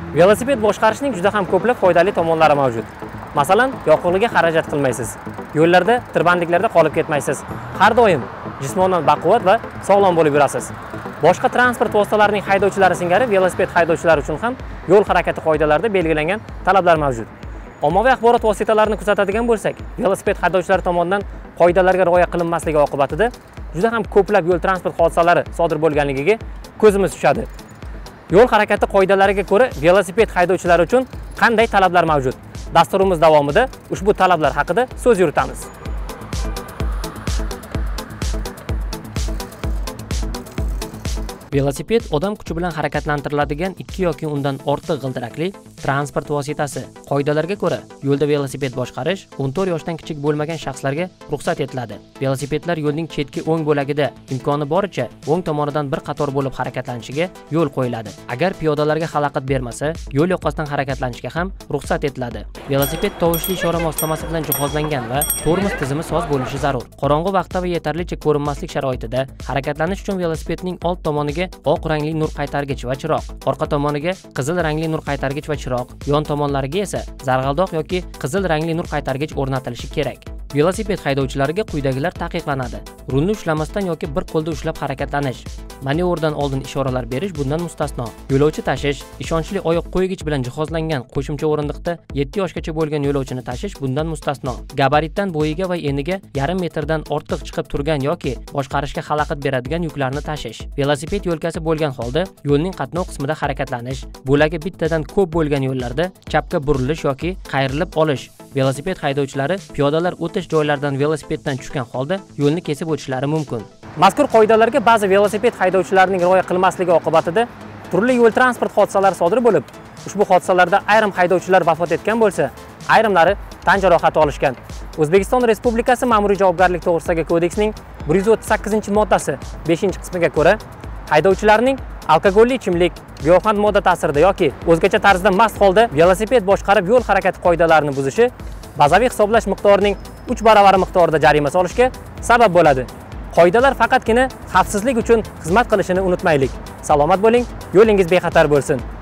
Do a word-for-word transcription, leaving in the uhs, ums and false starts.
Velosiped boshqarishning juda ham ko'plab foydali tomonlari mavjud. Masalan, yoqilg'iga xarajat qilmaysiz. Yo'llarda, tirbandliklarda qolib ketmaysiz. Har doim jismonan baquvvat va sog'lom bo'lib yurasiz. Boshqa transport vositalarining haydovchilari singari velosiped haydovchilari uchun ham yo'l harakati qoidalarida belgilangan talablar mavjud. Ommaviy axborot vositalarini kuzatadigan bo'lsak, velosiped haydovchilari tomonidan qoidalarga rioya qilinmasligi oqibatida juda ham ko'plab yo'l transport hodisalari sodir bo'lganligiga ko'zimiz tushadi. Yo'l harakati qoidalariga ko'ra velosiped haydovchilari uchun qanday talablar mavjud? Dasturimiz davomida ushbu talablar haqida so'z yuritamiz. Velosiped odam kuchi bilan harakatlantiriladigan ikki yoki undan ortiq g'ildirakli transport vositasi. Qoidalarga ko'ra, yo'lda velosiped boshqarish o'n to'rt yoshdan kichik bo'lmagan shaxslarga ruxsat etiladi. Velosipedlar yo'lning chetki o'ng bo'lagida imkoni boricha o'ng tomonidan bir qator bo'lib harakatlanishiga yo'l qo'yiladi. Agar piyodalarga xalaqit bermasa, yo'l yoqasidan harakatlanishga ham ruxsat etiladi. Velosiped tovushli ishora moslamasi bilan jihozlangan va tormoz tizimi soz bo'lishi zarur. Qorong'u vaqtda va yetarlicha ko'rinmaslik sharoitida harakatlanish uchun velosipedning old tomoniga oq rangli nur qaytargich va chiroq, orqa tomoniga qizil rangli nur qaytargich va chiroq, yon tomonlariga esa zarg'aldoq yoki qizil rangli nur qaytargich o'rnatilishi kerak. Velosiped haydovchilariga quyidagilar taqiqlanadi. Rulni ushlamasdan yoki bir qo'lda ushlab harakatlanish, manevrdan oldin ishoralar berish bundan mustasno. Yo'lovchi tashish, ishonchli oyoq qo'ygich bilan jihozlangan qo'shimcha o'rindiqda yetti yoshgacha bo'lgan yo'lovchini tashish bundan mustasno. Gabaritdan bo'yiga va eniga yarim metrdan ortiq chiqib turgan yoki boshqarishga xalaqit beradigan yuklarni tashish. Velosiped yo'lkasi bo'lgan holda yo'lning qatnov qismida harakatlanish, bo'lagi bittadan ko'p bo'lgan yo'llarda chapga burilish yoki qayrilib olish. Velosiped haydovchilari piyodalar o'tish joylaridan velosipeddan tushgan holda yo'lni kesib o'tishlari mumkin. Mazkur qoidalarga ba'zi velosiped haydovchilarining rioya qilmasligi oqibatida turli yo'l transport hodisalari sodir bo'lib, ushbu hodisalarda ayrim haydovchilar vafot etgan bo'lsa, ayrimlari tan jarohati olishgan. O'zbekiston Respublikasi Ma'muriy javobgarlik to'g'risidagi kodeksning bir yuz o'ttiz sakkizinchi moddasi beshinchi qismiga ko'ra, haydovchilarning alkogolli ichimlik, giyohvand modda ta'sirida yoki o'zgacha tarzda mast holda velosiped boshqarib yo'l harakati qoidalarini buzishi bazaviy hisoblash miqdorining uch baravari miqdorida jarima solishga sabab bo'ladi. Qoidalar faqatgina xavfsizlik uchun xizmat qilishini unutmaylik. Salomat bo'ling, yo'lingiz bexatar bo'lsin.